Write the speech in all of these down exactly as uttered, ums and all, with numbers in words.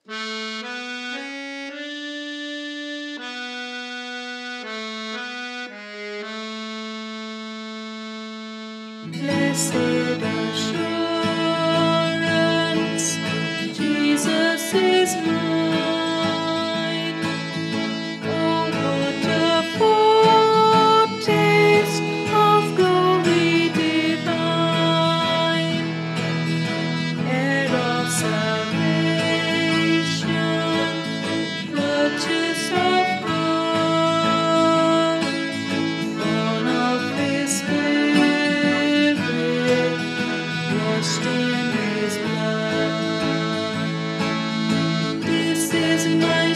Blessed assurance, Jesus is mine. Oh, what a foretaste of glory divine, heir of salvation, purchase of God, born of His Spirit, washed in His blood. This is my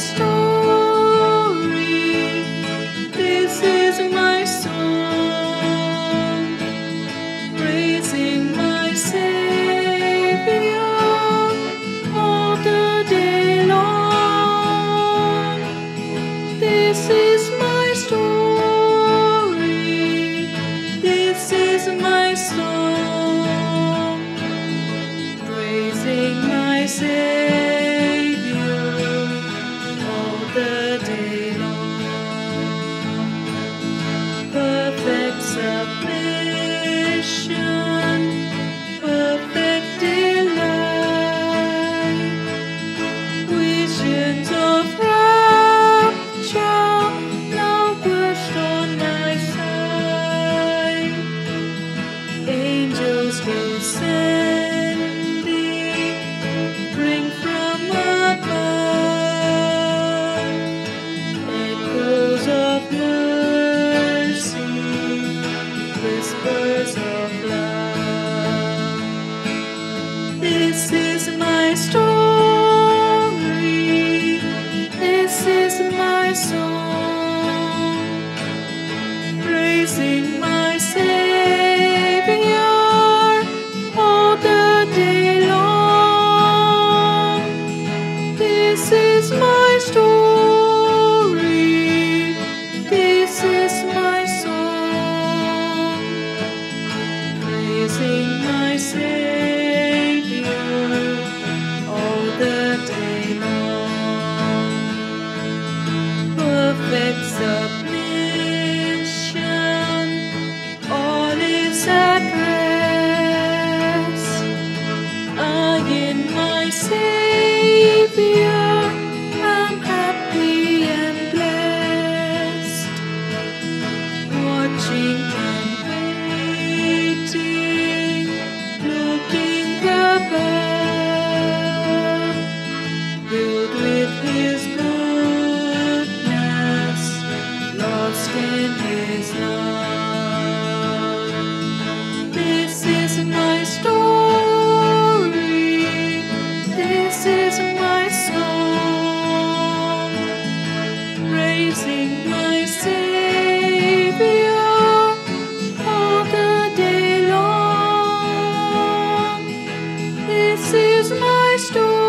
story, this is my song, praising my Savior all the day long. This is my story, this is my song, praising my Savior all the day long. Perfect submission, perfect delight, visions of rapture now burst on my sight. Angels descending, bring from above echoes of mercy, whispers of love. This is my story, this is my song, praising my Savior all the day long. This is my story, this is my song, praising my Savior all the day long. Perfect submission, all is at rest. I in my Savior am happy and blessed, watching and waiting, looking above, filled with His goodness, lost in His love. This is my story, this is my song, praising my Savior all the day long. This is my story.